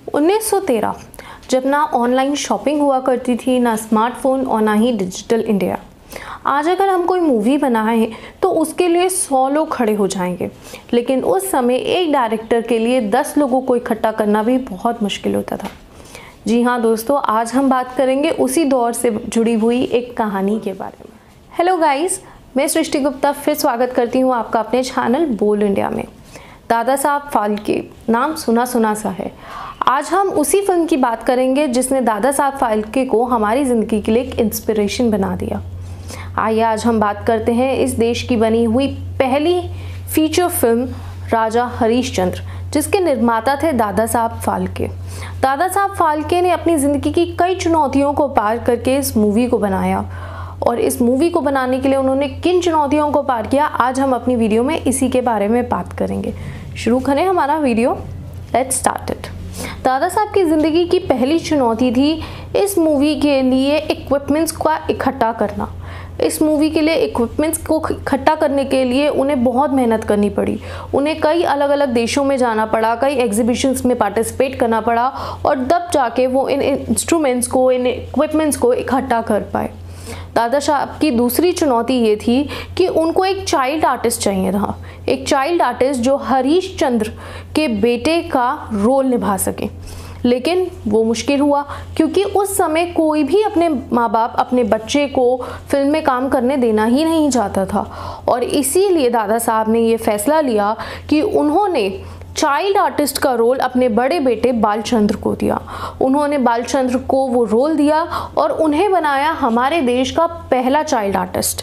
1913, जब ना online shopping हुआ करती थी, ना स्मार्टफोन और ना ही डिजिटल इंडिया। आज अगर हम कोई मूवी बनाएं तो उसके लिए 100 लोग खड़े हो जाएंगे, लेकिन उस समय एक डायरेक्टर के लिए 10 लोगों को इकट्ठा करना भी बहुत मुश्किल होता था। जी हाँ दोस्तों, आज हम बात करेंगे उसी दौर से जुड़ी हुई एक कहानी के बारे में। हेलो गाइस, मैं सृष्टि गुप्ता फिर स्वागत करती हूँ आपका अपने चैनल बोल इंडिया में। दादा साहब फाल्के नाम सुना सुना सा है। आज हम उसी फिल्म की बात करेंगे जिसने दादा साहब फाल्के को हमारी ज़िंदगी के लिए एक इंस्पिरेशन बना दिया। आइए आज हम बात करते हैं इस देश की बनी हुई पहली फीचर फिल्म राजा हरीशचंद्र, जिसके निर्माता थे दादा साहब फाल्के। दादा साहब फाल्के ने अपनी ज़िंदगी की कई चुनौतियों को पार करके इस मूवी को बनाया, और इस मूवी को बनाने के लिए उन्होंने किन चुनौतियों को पार किया, आज हम अपनी वीडियो में इसी के बारे में बात करेंगे। शुरू करें हमारा video, let's start it. Dada Saheb की ज़िंदगी की पहली चुनौती थी इस मूवी के लिए इक्विपमेंट्स का इकट्ठा करना। इस मूवी के लिए इक्विपमेंट्स को इकट्ठा करने के लिए उन्हें बहुत मेहनत करनी पड़ी। उन्हें कई अलग अलग देशों में जाना पड़ा, कई एग्जीबिशंस में पार्टिसिपेट करना पड़ा, और तब जाके वो इन इंस्ट्रूमेंट्स को, इन इक्विपमेंट्स को इकट्ठा कर पाए। दादा साहब की दूसरी चुनौती ये थी कि उनको एक चाइल्ड आर्टिस्ट चाहिए था, एक चाइल्ड आर्टिस्ट जो हरीशचंद्र के बेटे का रोल निभा सके। लेकिन वो मुश्किल हुआ, क्योंकि उस समय कोई भी अपने माँ बाप अपने बच्चे को फिल्म में काम करने देना ही नहीं चाहता था, और इसीलिए दादा साहब ने ये फैसला लिया कि उन्होंने चाइल्ड आर्टिस्ट का रोल अपने बड़े बेटे बालचंद्र को दिया। उन्होंने बालचंद्र को वो रोल दिया और उन्हें बनाया हमारे देश का पहला चाइल्ड आर्टिस्ट।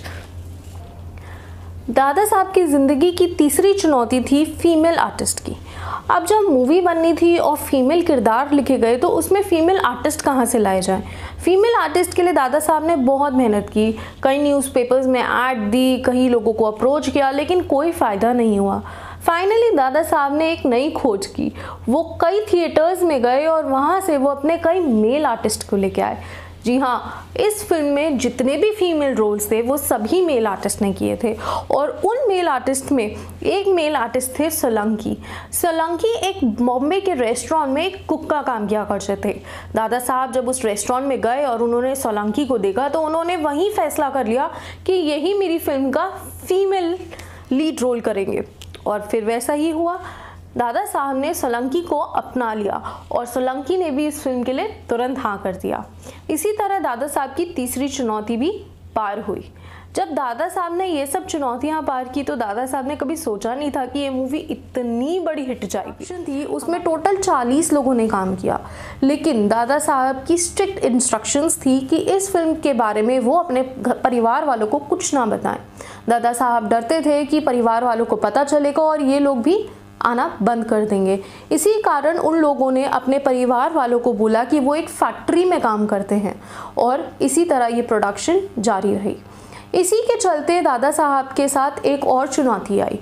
दादा साहब की ज़िंदगी की तीसरी चुनौती थी फीमेल आर्टिस्ट की। अब जब मूवी बननी थी और फीमेल किरदार लिखे गए तो उसमें फीमेल आर्टिस्ट कहाँ से लाए जाएं। फीमेल आर्टिस्ट के लिए दादा साहब ने बहुत मेहनत की, कई न्यूज़पेपर्स में ऐड दी, कई लोगों को अप्रोच किया, लेकिन कोई फ़ायदा नहीं हुआ। फाइनली दादा साहब ने एक नई खोज की। वो कई थिएटर्स में गए और वहाँ से वो अपने कई मेल आर्टिस्ट को लेके आए। जी हाँ, इस फिल्म में जितने भी फीमेल रोल्स थे वो सभी मेल आर्टिस्ट ने किए थे, और उन मेल आर्टिस्ट में एक मेल आर्टिस्ट थे सोलंकी। सोलंकी एक बॉम्बे के रेस्टोरेंट में एक कुक का काम किया करते थे। दादा साहब जब उस रेस्टोरेंट में गए और उन्होंने सोलंकी को देखा तो उन्होंने वहीं फैसला कर लिया कि यही मेरी फिल्म का फीमेल लीड रोल करेंगे, और फिर वैसा ही हुआ। दादा साहब ने सोलंकी को अपना लिया और सोलंकी ने भी इस फिल्म के लिए तुरंत हाँ कर दिया। इसी तरह दादा साहब की तीसरी चुनौती भी पार हुई। जब दादा साहब ने ये सब चुनौतियां पार की तो दादा साहब ने कभी सोचा नहीं था कि ये मूवी इतनी बड़ी हिट जाएगी। उसमें टोटल 40 लोगों ने काम किया, लेकिन दादा साहब की स्ट्रिक्ट इंस्ट्रक्शंस थी कि इस फिल्म के बारे में वो अपने परिवार वालों को कुछ ना बताएं। दादा साहब डरते थे कि परिवार वालों को पता चलेगा और ये लोग भी आना बंद कर देंगे। इसी कारण उन लोगों ने अपने परिवार वालों को बोला कि वो एक फैक्ट्री में काम करते हैं, और इसी तरह ये प्रोडक्शन जारी रही। इसी के चलते दादा साहब के साथ एक और चुनौती आई।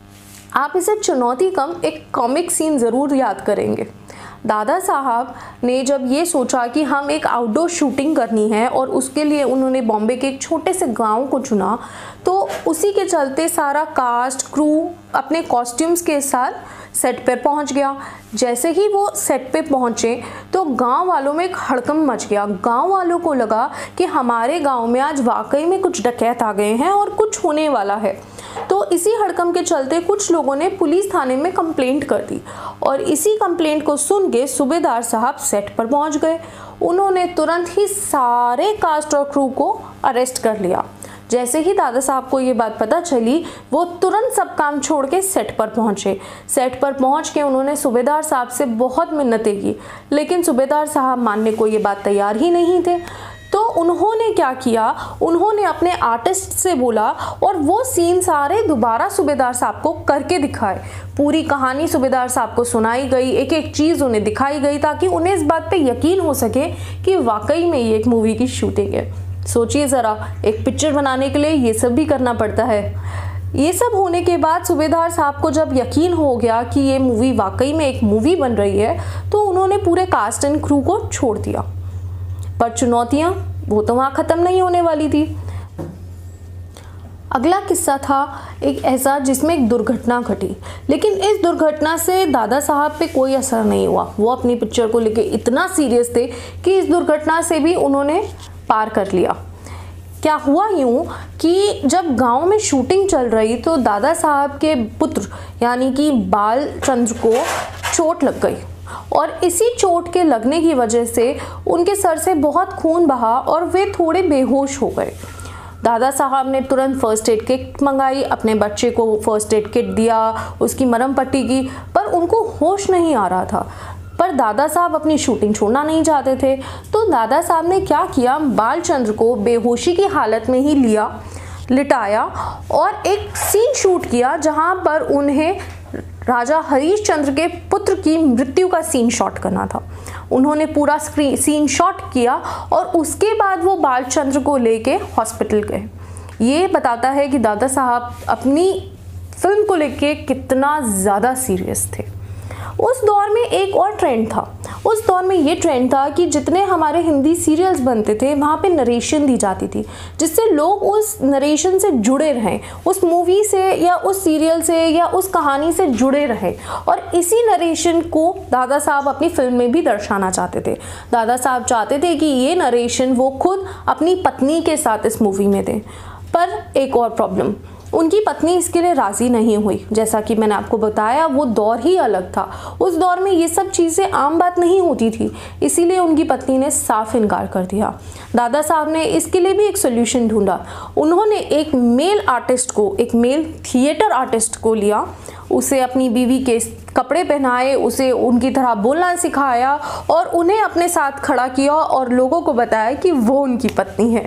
आप इसे चुनौती कम एक कॉमिक सीन ज़रूर याद करेंगे। दादा साहब ने जब ये सोचा कि हम एक आउटडोर शूटिंग करनी है, और उसके लिए उन्होंने बॉम्बे के एक छोटे से गांव को चुना, तो उसी के चलते सारा कास्ट क्रू अपने कॉस्ट्यूम्स के साथ सेट पर पहुंच गया। जैसे ही वो सेट पे पहुंचे तो गांव वालों में एक हड़कंप मच गया। गांव वालों को लगा कि हमारे गांव में आज वाकई में कुछ डकैत आ गए हैं और कुछ होने वाला है। तो इसी हड़कंप के चलते कुछ लोगों ने पुलिस थाने में कंप्लेंट कर दी, और इसी कंप्लेंट को सुन के सूबेदार साहब सेट पर पहुंच गए। उन्होंने तुरंत ही सारे कास्ट और क्रू को अरेस्ट कर लिया। जैसे ही दादा साहब को ये बात पता चली, वो तुरंत सब काम छोड़ के सेट पर पहुंचे। सेट पर पहुंच के उन्होंने सूबेदार साहब से बहुत मिन्नतें की, लेकिन सूबेदार साहब मानने को ये बात तैयार ही नहीं थे। तो उन्होंने क्या किया, उन्होंने अपने आर्टिस्ट से बोला और वो सीन सारे दोबारा सूबेदार साहब को करके दिखाए। पूरी कहानी सूबेदार साहब को सुनाई गई, एक एक चीज़ उन्हें दिखाई गई, ताकि उन्हें इस बात पे यकीन हो सके कि वाकई में ये एक मूवी की शूटिंग है। सोचिए ज़रा, एक पिक्चर बनाने के लिए ये सब भी करना पड़ता है। ये सब होने के बाद सूबेदार साहब को जब यकीन हो गया कि ये मूवी वाकई में एक मूवी बन रही है, तो उन्होंने पूरे कास्ट एंड क्रू को छोड़ दिया। पर चुनौतियाँ वो तो वहाँ ख़त्म नहीं होने वाली थी। अगला किस्सा था एक ऐसा जिसमें एक दुर्घटना घटी, लेकिन इस दुर्घटना से दादा साहब पे कोई असर नहीं हुआ। वो अपनी पिक्चर को लेके इतना सीरियस थे कि इस दुर्घटना से भी उन्होंने पार कर लिया। क्या हुआ यूँ कि जब गांव में शूटिंग चल रही तो दादा साहब के पुत्र यानी कि बाल चंद्र को चोट लग गई और इसी चोट के लगने की वजह से उनके सर से बहुत खून बहा और वे थोड़े बेहोश हो गए। दादा साहब ने तुरंत फर्स्ट एड किट मंगाई, अपने बच्चे को फर्स्ट एड किट दिया, उसकी मरहम पट्टी की, पर उनको होश नहीं आ रहा था। पर दादा साहब अपनी शूटिंग छोड़ना नहीं चाहते थे, तो दादा साहब ने क्या किया, बालचंद्र को बेहोशी की हालत में ही लिया, लिटाया और एक सीन शूट किया जहां पर उन्हें राजा हरीशचंद्र के पुत्र की मृत्यु का सीन शॉट करना था। उन्होंने पूरा सीन शॉट किया और उसके बाद वो बालचंद्र को लेके हॉस्पिटल गए। ये बताता है कि दादा साहब अपनी फिल्म को लेके कितना ज़्यादा सीरियस थे। उस दौर में एक और ट्रेंड था। उस दौर में ये ट्रेंड था कि जितने हमारे हिंदी सीरियल्स बनते थे वहाँ पे नरेशन दी जाती थी, जिससे लोग उस नरेशन से जुड़े रहें, उस मूवी से या उस सीरियल से या उस कहानी से जुड़े रहें। और इसी नरेशन को दादा साहब अपनी फिल्म में भी दर्शाना चाहते थे। दादा साहब चाहते थे कि ये नरेशन वो खुद अपनी पत्नी के साथ इस मूवी में दें। पर एक और प्रॉब्लम, उनकी पत्नी इसके लिए राज़ी नहीं हुई। जैसा कि मैंने आपको बताया, वो दौर ही अलग था। उस दौर में ये सब चीज़ें आम बात नहीं होती थी, इसीलिए उनकी पत्नी ने साफ इनकार कर दिया। दादा साहब ने इसके लिए भी एक सोल्यूशन ढूंढा। उन्होंने एक मेल आर्टिस्ट को, एक मेल थिएटर आर्टिस्ट को लिया, उसे अपनी बीवी के कपड़े पहनाए, उसे उनकी तरह बोलना सिखाया और उन्हें अपने साथ खड़ा किया और लोगों को बताया कि वो उनकी पत्नी है।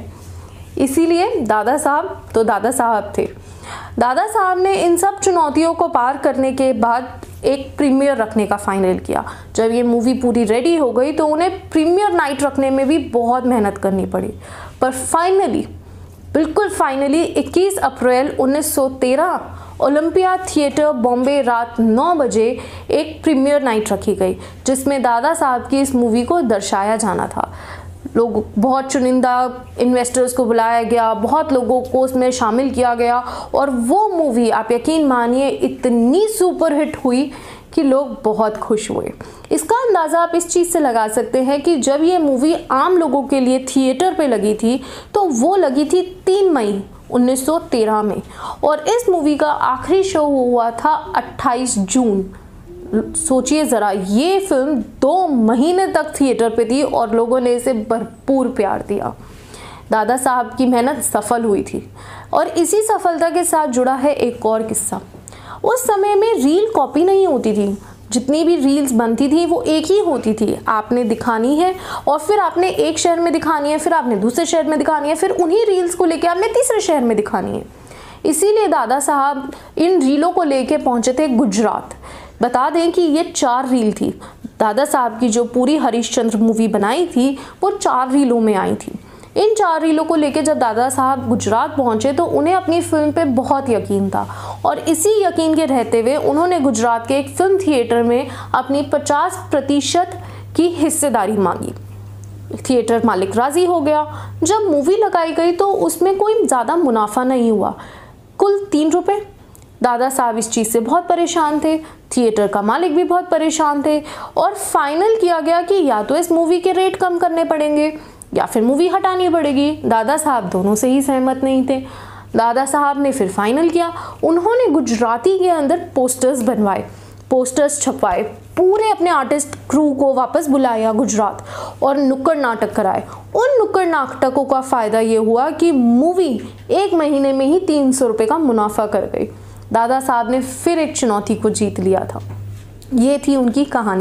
इसीलिए दादा साहब तो दादा साहब थे। दादा साहब ने इन सब चुनौतियों को पार करने के बाद एक प्रीमियर रखने का फाइनल किया। जब ये मूवी पूरी रेडी हो गई तो उन्हें प्रीमियर नाइट रखने में भी बहुत मेहनत करनी पड़ी, पर फाइनली, बिल्कुल finally 21 April 1913 Olympia theatre Bombay रात 9 बजे एक प्रीमियर नाइट रखी गई, जिसमें दादा साहब की इस मूवी को दर्शाया जाना था। लोग, बहुत चुनिंदा इन्वेस्टर्स को बुलाया गया, बहुत लोगों को उसमें शामिल किया गया और वो मूवी, आप यकीन मानिए, इतनी सुपरहिट हुई कि लोग बहुत खुश हुए। इसका अंदाज़ा आप इस चीज़ से लगा सकते हैं कि जब ये मूवी आम लोगों के लिए थिएटर पे लगी थी तो वो लगी थी 3 मई 1913 में और इस मूवी का आखिरी शो हुआ था 28 जून। सोचिए ज़रा, ये फिल्म 2 महीने तक थिएटर पे थी और लोगों ने इसे भरपूर प्यार दिया। दादा साहब की मेहनत सफल हुई थी और इसी सफलता के साथ जुड़ा है एक और किस्सा। उस समय में रील कॉपी नहीं होती थी, जितनी भी रील्स बनती थी वो एक ही होती थी। आपने दिखानी है और फिर आपने एक शहर में दिखानी है, फिर आपने दूसरे शहर में दिखानी है, फिर उन्हीं रील्स को लेकर आपने तीसरे शहर में दिखानी है। इसीलिए दादा साहब इन रीलों को लेके पहुंचे थे गुजरात। बता दें कि ये 4 रील थी। दादा साहब की जो पूरी हरीशचंद्र मूवी बनाई थी वो 4 रीलों में आई थी। इन 4 रीलों को लेकर जब दादा साहब गुजरात पहुंचे तो उन्हें अपनी फिल्म पे बहुत यकीन था और इसी यकीन के रहते हुए उन्होंने गुजरात के एक फिल्म थिएटर में अपनी 50% की हिस्सेदारी मांगी। थिएटर मालिक राज़ी हो गया। जब मूवी लगाई गई तो उसमें कोई ज़्यादा मुनाफा नहीं हुआ, कुल 3 रुपये। दादा साहब इस चीज़ से बहुत परेशान थे, थिएटर का मालिक भी बहुत परेशान थे और फाइनल किया गया कि या तो इस मूवी के रेट कम करने पड़ेंगे या फिर मूवी हटानी पड़ेगी। दादा साहब दोनों से ही सहमत नहीं थे। दादा साहब ने फिर फाइनल किया। उन्होंने गुजराती के अंदर पोस्टर्स बनवाए, पोस्टर्स छपवाए, पूरे अपने आर्टिस्ट क्रू को वापस बुलाया गुजरात और नुक्कड़ नाटक कराए। उन नुक्कड़ नाटकों का फ़ायदा ये हुआ कि मूवी 1 महीने में ही 300 रुपये का मुनाफा कर गई। दादा साहब ने फिर एक चुनौती को जीत लिया था। ये थी उनकी कहानी।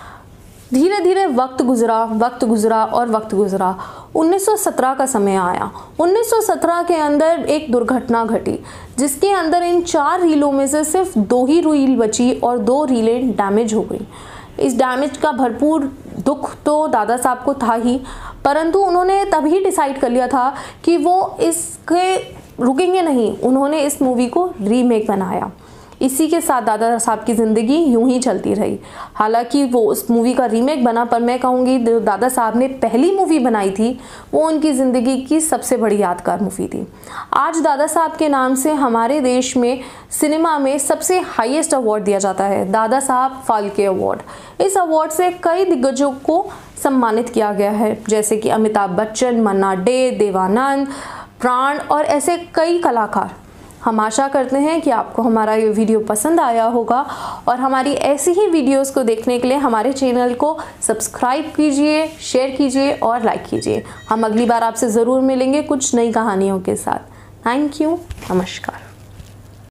धीरे धीरे वक्त गुजरा और वक्त गुजरा। 1917 का समय आया। 1917 के अंदर एक दुर्घटना घटी जिसके अंदर इन 4 रीलों में से सिर्फ 2 ही रील बची और 2 रीलें डैमेज हो गई। इस डैमेज का भरपूर दुख तो दादा साहब को था ही, परंतु उन्होंने तभी डिसाइड कर लिया था कि वो इसके रुकेंगे नहीं। उन्होंने इस मूवी को रीमेक बनाया। इसी के साथ दादा साहब की ज़िंदगी यूं ही चलती रही। हालांकि वो उस मूवी का रीमेक बना, पर मैं कहूँगी जो दादा साहब ने पहली मूवी बनाई थी वो उनकी ज़िंदगी की सबसे बड़ी यादगार मूवी थी। आज दादा साहब के नाम से हमारे देश में सिनेमा में सबसे हाईएस्ट अवार्ड दिया जाता है, दादा साहब फाल्के अवार्ड। इस अवार्ड से कई दिग्गजों को सम्मानित किया गया है, जैसे कि अमिताभ बच्चन, मन्ना डे, देवानंद, प्राण और ऐसे कई कलाकार। हम आशा करते हैं कि आपको हमारा ये वीडियो पसंद आया होगा और हमारी ऐसी ही वीडियोस को देखने के लिए हमारे चैनल को सब्सक्राइब कीजिए, शेयर कीजिए और लाइक कीजिए। हम अगली बार आपसे ज़रूर मिलेंगे कुछ नई कहानियों के साथ। थैंक यू, नमस्कार।